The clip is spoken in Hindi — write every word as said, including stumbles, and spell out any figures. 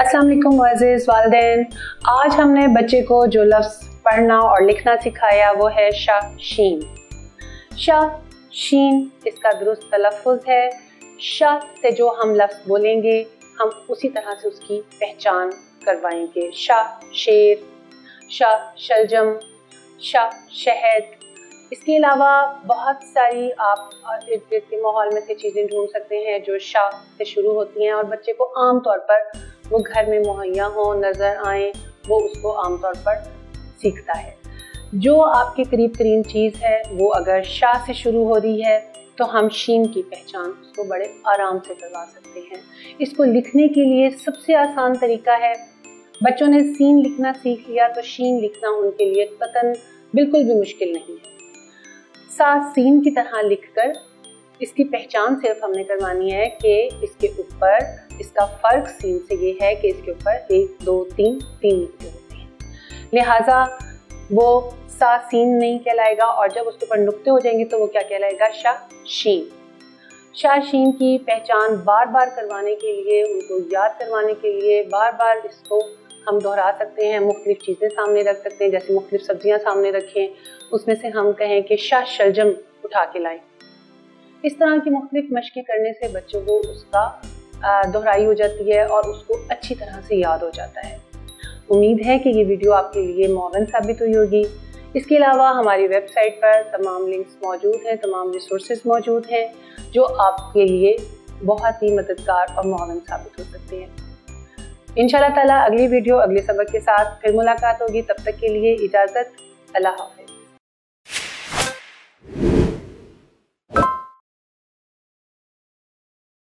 अस्सलाम वालेकुम मुअज़्ज़िज़ वालिदैन। आज हमने बच्चे को जो लफ्ज़ पढ़ना और लिखना सिखाया वो है शा शीन। शा शीन इसका दुरुस्त तलफ़्फ़ुज़ है। शा से जो हम लफ्ज़ बोलेंगे हम उसी तरह से उसकी पहचान करवाएंगे। शा शेर, शा शलजम, शा शहद। इसके अलावा बहुत सारी आप इर्द गिर्द के माहौल में से चीज़ें ढूंढ सकते हैं जो शा से शुरू होती हैं और बच्चे को आम तौर पर वो घर में मुहैया हो, नज़र आए, वो उसको आम तौर पर सीखता है। जो आपके करीब तरीन चीज़ है वो अगर शा से शुरू हो रही है तो हम शीन की पहचान उसको बड़े आराम से करवा सकते हैं। इसको लिखने के लिए सबसे आसान तरीका है, बच्चों ने सीन लिखना सीख लिया तो शीन लिखना उनके लिए कतन बिल्कुल भी मुश्किल नहीं है। सा सीन की तरह लिखकर इसकी पहचान सिर्फ हमने करवानी है कि इसके ऊपर इसका फ़र्क सीन से ये है कि इसके ऊपर एक दो तीन तीन नुक्ते होते हैं, लिहाजा वो सा सीन नहीं कहलाएगा और जब उसके ऊपर नुक्ते हो जाएंगे तो वो क्या कहलाएगा, शा शीन। शा शीन की पहचान बार बार करवाने के लिए, उनको याद करवाने के लिए बार बार इसको हम दोहरा सकते हैं। मुख्तलिफ चीज़ें सामने रख सकते हैं, जैसे मुख्तलिफ सब्जियां सामने रखें, उसमें से हम कहें कि शा शलजम उठा के लाएं। इस तरह की मुख्तलिफ मशक़ें करने से बच्चों को उसका दोहराई हो जाती है और उसको अच्छी तरह से याद हो जाता है। उम्मीद है कि ये वीडियो आपके लिए मुआवन साबित हुई होगी। इसके अलावा हमारी वेबसाइट पर तमाम लिंक्स मौजूद हैं, तमाम रिसोर्सेज मौजूद हैं जो आपके लिए बहुत ही मददगार और मुआवन साबित हो सकते हैं। इंशाअल्लाह ताला अगली वीडियो अगले सबक के साथ फिर मुलाकात होगी। तब तक के लिए इजाज़त, अल्लाह हाफ़िज़।